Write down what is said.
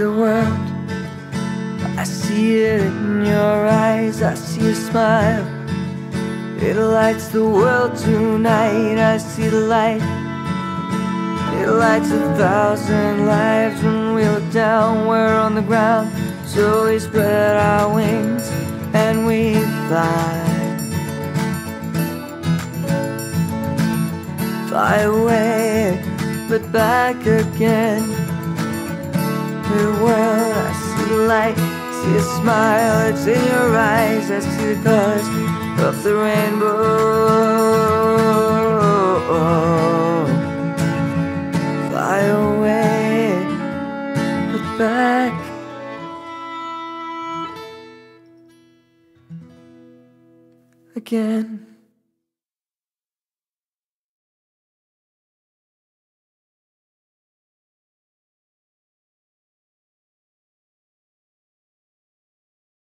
the world. I see it in your eyes, I see a smile. It lights the world tonight. I see the light. It lights 1,000 lives. When we look down, we're on the ground. So we spread our wings and we fly. Fly away, but back again. The world, I see the light, see a smile. It's in your eyes, I see the colors of the rainbow. Fly away, but back again.